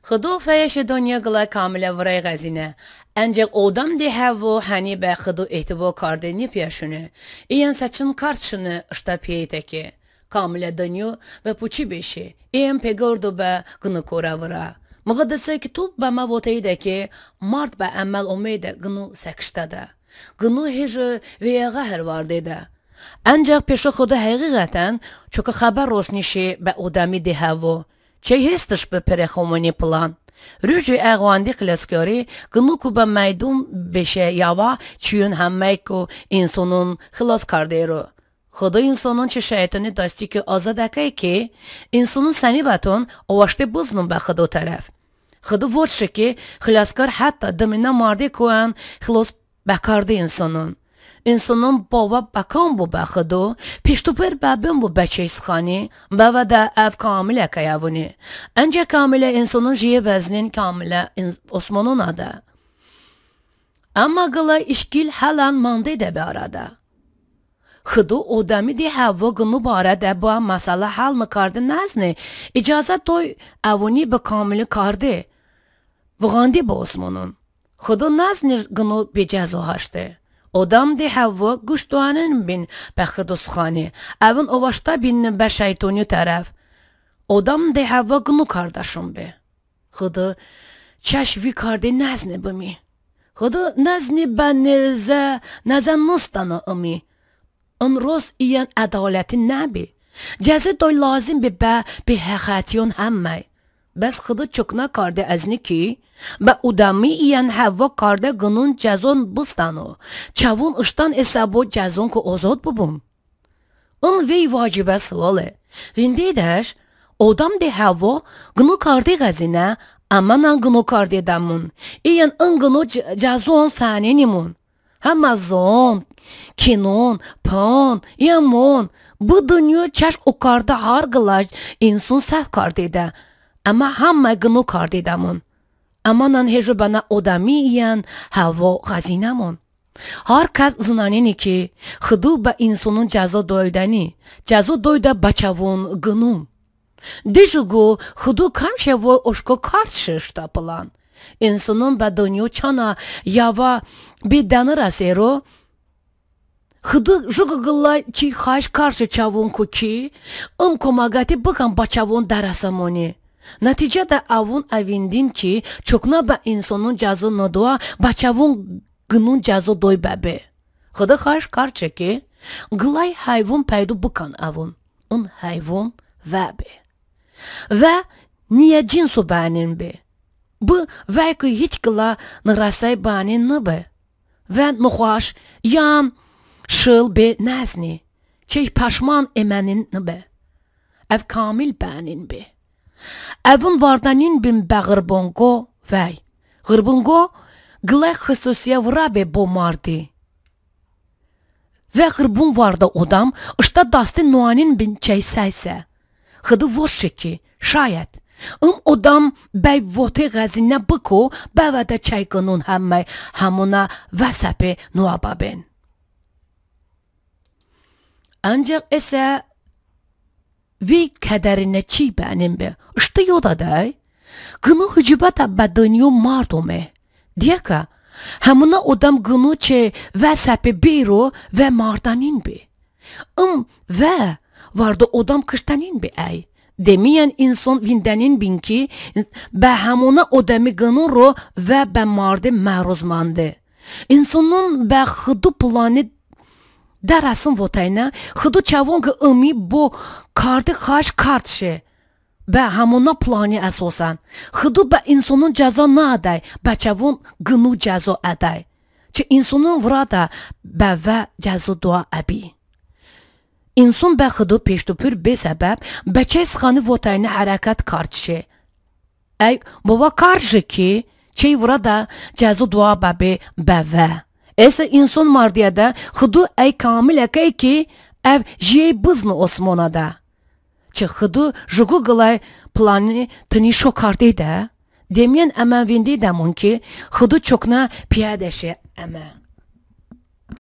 خدو فیش دنیا گلا کاملا ورای غزینه. Ancak odam de hevo hani be xıdu ehtivo kardeni piyashune. İyan saçın kartşını ışta piyeteki. Kamile danyo ve puçi beşi. İyan pegordo be gını kora vara. Mıgıdısı ki tup be mavotayı ki mart be emmel omeyde gını sekşta da. Gını hejı ve yağa her vardı da. Ancak peşi xudu haqiqatan çok haber rosnişi be odami de hevo. Çey hestش به پرخومونی پلان. روزی اقواندی خلاصکاری گنو کو به میدون بشه یاوا چیون همه کو انسانون خلاص کرده رو. خدا انسانون چه شیطانی داشتی که آزادکه که انسانون سنی باتون اواشته بزنون به خدا طرف. خدا ورشه که خلاصکار حتی دمینا مرده کوان خلاص بکارده انسانون. انسانون بابا بکام بو بخدو پیشتوپر بابم بو بچهیس خانی بابا دا اف کامله کیاونی انجا کامله انسانون جیه بزنین کامله osmanın adı. Ama gıla işkil halan mande de bir arada. Xıdu odami de hava gını bara de bu masala hal mı kardı nazne icazet toy avuni be kamile kardı. Vğandi bu osmanın. Xıdu nazne gını becazo haşte. Odam de hava guştuanın bin bəxidus xani. Evin ovaşta bin be şeytoni taraf. Odam de hava gını kardeşim be. Xıdı çeşvi kardı nazne bimi. Xıdı nazne ben neze nıstanı imi. Rost iyan adaletin nabi. Cezid doy lazım be həxatiyon həmmə. Bəs xıdı çokna kardı əzni ki, ba udami iyan hava kardı gınun cezon bıstanı. Çavun ıştan esabo cezon ko ozod bubun. Vey vacibə sıvalı. Vindeydaş, odam de hava gını kardı gazine, amanan gını kardı damun. İyan gını cezon sanenimun. Hamazon, kinon, pon, yamon. Bu dünya çeş o kardı hargılaş insun sef kardı da. Ama hamma gını kardı damun. Amanan hejo bana odami iyan hava gazinamon. Herkes zinaneni ki xıdu ba insanın cazo doydani. Cazo doyda baçavun gınum. Dejugu xıdu kamşevo oşko karşı ştapılan. İnsanın ba dönüyor çana yava bir danır asero. Xıdı jugugılla çi xaş karşı çavun ku ki komagati bıkan baçavun darasamoni. Neticede avun evindin ki çokna ba insanın cazı nadoa baçavun gınun cazı doy bebe. Xıdı xaş karşı ki gılay hayvun peydu bıkan avun. Hayvun ve be. Ve niye cinsu benim be. Bu ve ki hiç gıla nırasay benim ne be. Ve nuhaş yan şıl be nazni. Çey paşman emenin ne be. Ev kamil benim be. Evin vardanin bin be gırbongo vey. Gırbongo gılay xüsusiye vrabe bomardi. Ve gırbon varda odam işte dasti nuanin bin çey sayse. Xıdı voşe ki şayet. Odam bey vote gazine bıko bevede çey gınun hemme hamuna vesepe nuaba ben. Ancak ise ve kaderine çi benim be. İşte yoda day. Gını hücubata bedeniyo mardome. Diye ka hamuna odam gını çe vesepe biro ve mardanin be. Ve vardı odam kıştanin be ay. Demiyen insan vindenin bin ki be hamuna odami gını ro ve be marde maruzmande. İnsanın be xıdı planı derasın votayna xıdı çavun ki imi bu kardı xaş kartşe. Be hamuna planı esosan. Xıdı be insanın ceza ne aday? Be çavun gını ceza aday. Çe insanın vrada be ve ceza dua abi. İnsan be xıdı peştupür be sebep beçe sıxanı votayna harakat kartşe. Ey baba karşı ki çey vrada ceza dua babi be ve. Ese insan mardiyada xıdı ey kamil ekey ki ev jiye bızını osmonada. Çe xıdı jugu gılay planı tini şokardı da. Demiyen emen vindi demun ki xıdı çokna piyadeşe eme.